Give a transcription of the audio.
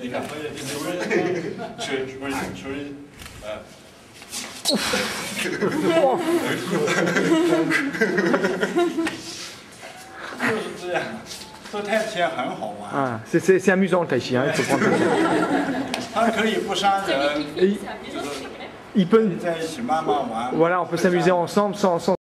你看，锤，就是这样，这太极很好玩。 Ah, c'est amusant le tai chi, hein, il faut prendre. 它可以不伤人， Il peut, 在一起慢慢玩。 voilà, on peut s'amuser ensemble sans